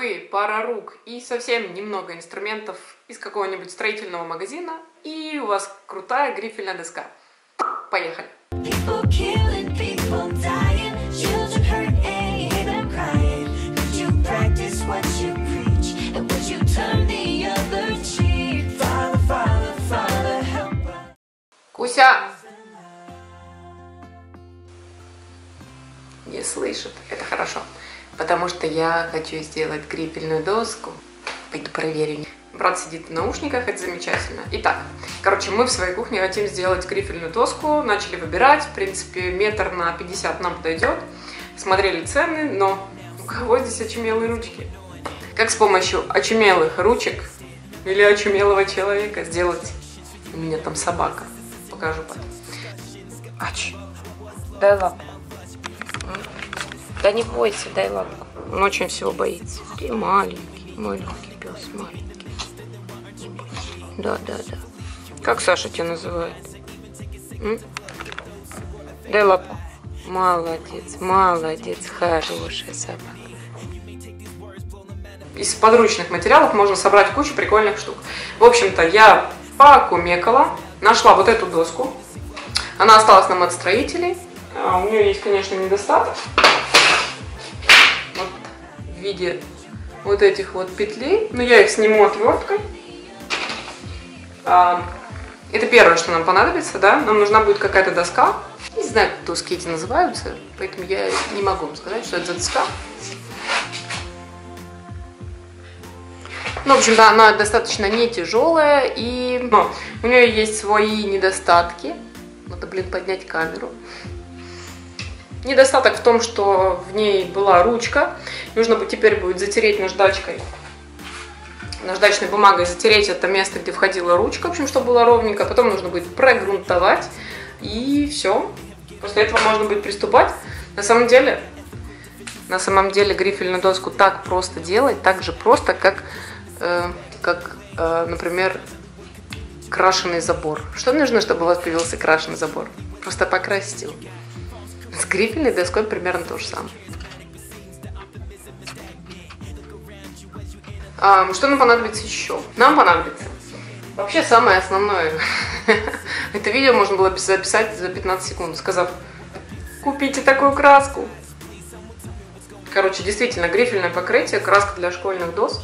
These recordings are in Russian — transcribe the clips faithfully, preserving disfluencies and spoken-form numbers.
вы, пара рук и совсем немного инструментов из какого-нибудь строительного магазина, и у вас крутая грифельная доска. Поехали! Куся! Не слышит. Это хорошо. Потому что я хочу сделать грифельную доску. Пойду проверю. Брат сидит в наушниках, это замечательно. Итак, короче, мы в своей кухне хотим сделать грифельную доску. Начали выбирать. В принципе, метр на пятьдесят нам подойдет. Смотрели цены, но у кого здесь очумелые ручки? Как с помощью очумелых ручек или очумелого человека сделать? У меня там собака. Покажу потом. Ач. Дай лапку. Да не бойся, дай лапку. Он очень всего боится. Ты маленький, маленький пес, маленький. Не бойся. Да, да, да. Как Саша тебя называет? М? Дай лапку. Молодец, молодец, хорошая собака. Из подручных материалов можно собрать кучу прикольных штук. В общем-то, я покумекала, нашла вот эту доску. Она осталась нам от строителей. А у нее есть, конечно, недостаток. Вот в виде вот этих вот петлей. Но я их сниму отверткой. А, это первое, что нам понадобится, да. Нам нужна будет какая-то доска. Не знаю, как доски эти называются, поэтому я не могу вам сказать, что это за доска. Ну, в общем, да, она достаточно не тяжелая, и но у нее есть свои недостатки. Надо, блин, поднять камеру. Недостаток в том, что в ней была ручка. Нужно теперь будет затереть наждачкой, наждачной бумагой затереть это место, где входила ручка, в общем, чтобы было ровненько. Потом нужно будет прогрунтовать, и все. После этого можно будет приступать. На самом деле, на самом деле грифельную доску так просто делать, так же просто, как, э, как э, например, крашеный забор. Что нужно, чтобы у вас появился крашеный забор? Просто покрасить его. С грифельной доской примерно то же самое. А, что нам понадобится еще? Нам понадобится вообще самое основное. Это видео можно было записать за пятнадцать секунд, сказав: купите такую краску. Короче, действительно, грифельное покрытие, краска для школьных досок.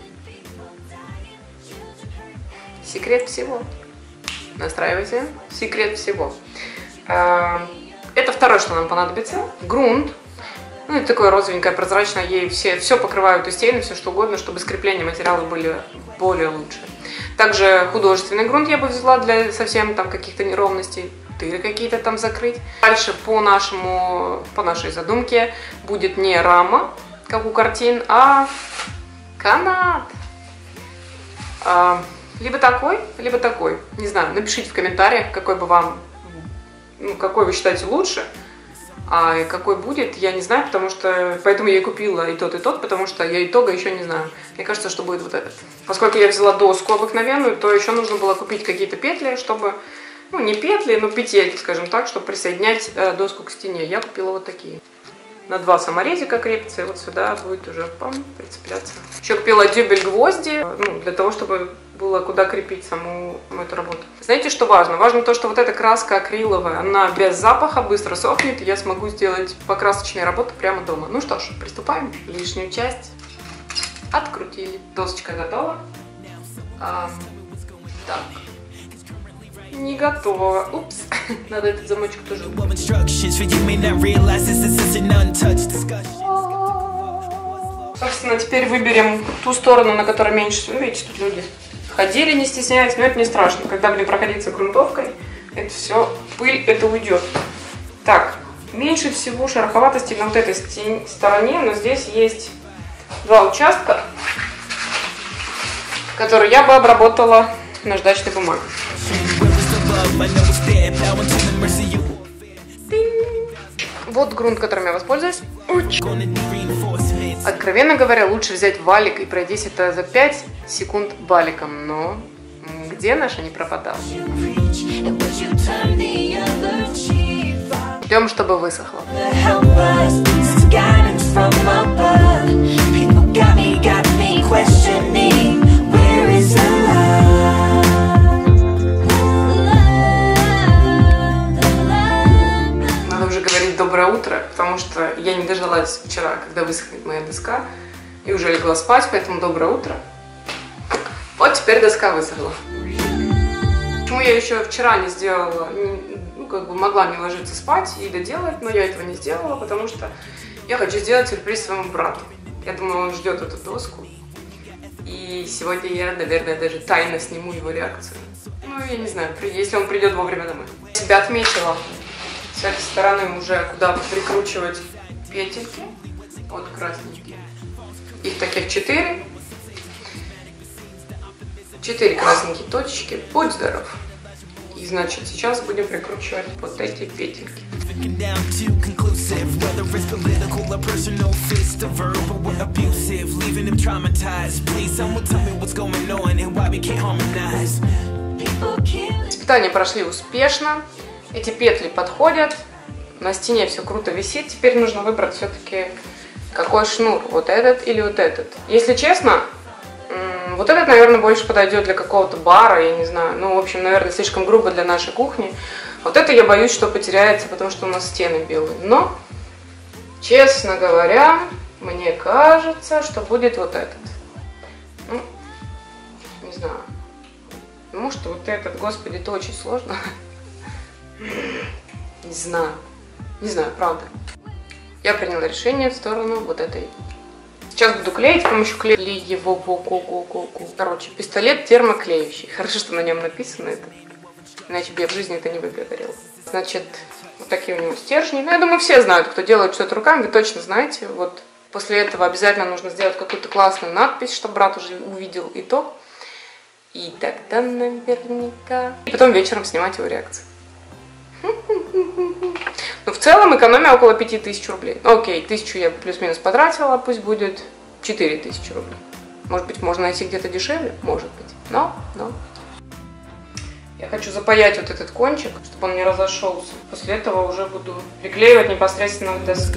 Секрет всего. Настраивайте. Секрет всего. Это второе, что нам понадобится. Грунт. Ну, это такое розовенькое, прозрачное. Ей все, все покрывают и стены, все что угодно, чтобы скрепления материалов были более лучше. Также художественный грунт я бы взяла для совсем там каких-то неровностей. Дыры какие-то там закрыть. Дальше по нашему, по нашей задумке будет не рама, как у картин, а канат. Либо такой, либо такой. Не знаю, напишите в комментариях, какой бы вам, ну, какой вы считаете лучше, а какой будет, я не знаю, потому что, поэтому я и купила и тот, и тот, потому что я итога еще не знаю. Мне кажется, что будет вот этот. Поскольку я взяла доску обыкновенную, то еще нужно было купить какие-то петли, чтобы, ну, не петли, но петельки, скажем так, чтобы присоединять э, доску к стене. Я купила вот такие. На два саморезика крепится, и вот сюда будет уже пам, прицепляться. Еще купила дюбель гвозди, ну, для того, чтобы было куда крепить саму, саму эту работу. Знаете, что важно? Важно то, что вот эта краска акриловая, она без запаха, быстро сохнет, и я смогу сделать покрасочные работы прямо дома. Ну что ж, приступаем. Лишнюю часть открутили. Досочка готова. А, так. Не готова. Упс. Надо этот замочек тоже. Собственно, теперь выберем ту сторону, на которой меньше всего. Видите, тут люди ходили, не стесняясь, но это не страшно. Когда будем проходиться грунтовкой, это все, пыль, это уйдет. Так, меньше всего шероховатости на вот этой стороне, но здесь есть два участка, которые я бы обработала наждачной бумагой. Вот грунт, которым я воспользуюсь. Откровенно говоря, лучше взять валик и пройдись это за пять секунд валиком, но где наша не пропадала? Ждем, чтобы высохло. дождалась вчера, когда высохнет моя доска, и уже легла спать, поэтому доброе утро. Вот теперь доска высохла. Почему я еще вчера не сделала, ну, как бы могла не ложиться спать и доделать, но я этого не сделала, потому что я хочу сделать сюрприз своему брату. Я думаю, он ждет эту доску. И сегодня я, наверное, даже тайно сниму его реакцию. Ну, я не знаю, если он придет вовремя домой. Я себя отметила с этой стороны уже, куда прикручивать петельки. Вот красненькие. Их таких четыре. Четыре красненькие точечки. Будь здоров. И, значит, сейчас будем прикручивать вот эти петельки. Испытания прошли успешно. Эти петли подходят. На стене все круто висит. Теперь нужно выбрать все-таки, какой шнур. Вот этот или вот этот. Если честно, вот этот, наверное, больше подойдет для какого-то бара, я не знаю. Ну, в общем, наверное, слишком грубо для нашей кухни. Вот это я боюсь, что потеряется, потому что у нас стены белые. Но, честно говоря, мне кажется, что будет вот этот. Ну, не знаю. Может, вот этот, господи, это очень сложно. Не знаю. Не знаю, правда. Я приняла решение в сторону вот этой. Сейчас буду клеить с помощью клеевого. Короче, пистолет термоклеющий. Хорошо, что на нем написано это. Иначе бы я в жизни это не выгорела. Значит, вот такие у него стержни. Ну, я думаю, все знают, кто делает что-то руками, вы точно знаете. Вот после этого обязательно нужно сделать какую-то классную надпись, чтобы брат уже увидел итог. И тогда наверняка... И потом вечером снимать его реакцию. Ну, в целом экономия около пяти тысяч рублей. Окей, тысячу я плюс-минус потратила, пусть будет четыре тысячи рублей. Может быть, можно найти где-то дешевле? Может быть. Но, но... Я хочу запаять вот этот кончик, чтобы он не разошелся. После этого уже буду приклеивать непосредственно к доске.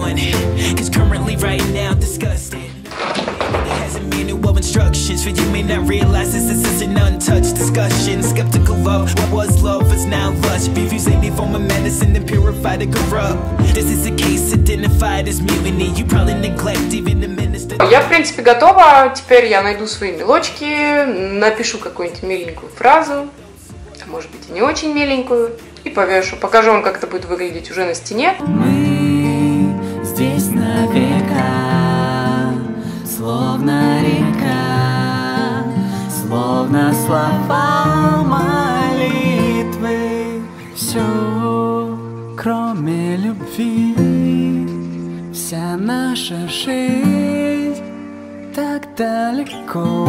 Я, в принципе, готова. Теперь я найду свои мелочки, напишу какую-нибудь миленькую фразу, а может быть и не очень миленькую, и повешу. Покажу вам, как это будет выглядеть уже на стене. Мы здесь на века, словно река, словно слова молитвы. Все, кроме любви, вся наша жизнь так далеко.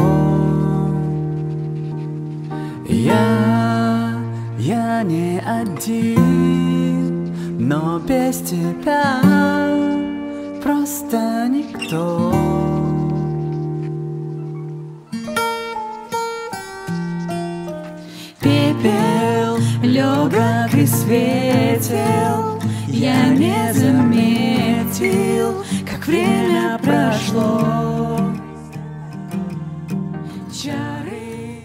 Я, я не один, но без тебя просто никто. Пепел легок и светел, я не заметил, как время прошло. Чары.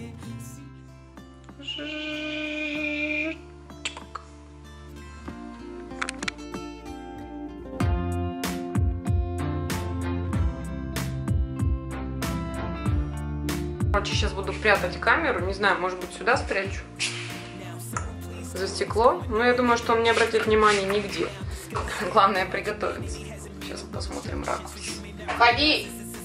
Короче, сейчас буду прятать камеру. Не знаю, может быть, сюда спрячу. За стекло. Но я думаю, что он не обратит внимания нигде. Главное приготовиться. Сейчас посмотрим ракурс. Ходи!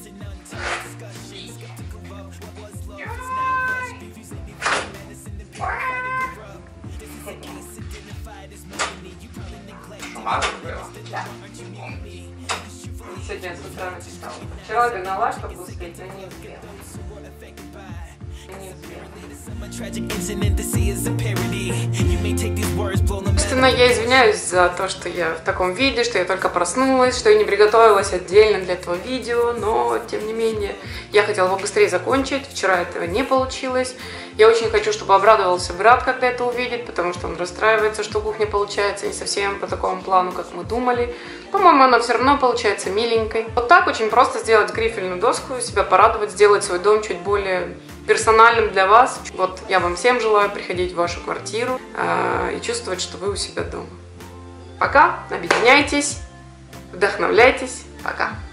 Шумато было? Да. Сегодня с утра написала. Вчера гнала, чтобы успеть, но не успела. Собственно, я извиняюсь за то, что я в таком виде, что я только проснулась, что я не приготовилась отдельно для этого видео, но, тем не менее, я хотела бы быстрее закончить, вчера этого не получилось. Я очень хочу, чтобы обрадовался брат, когда это увидит, потому что он расстраивается, что кухня получается не совсем по такому плану, как мы думали. По-моему, она все равно получается миленькой. Вот так очень просто сделать грифельную доску, себя порадовать, сделать свой дом чуть более персональным для вас. Вот я вам всем желаю приходить в вашу квартиру э, и чувствовать, что вы у себя дома. Пока, объединяйтесь, вдохновляйтесь. Пока!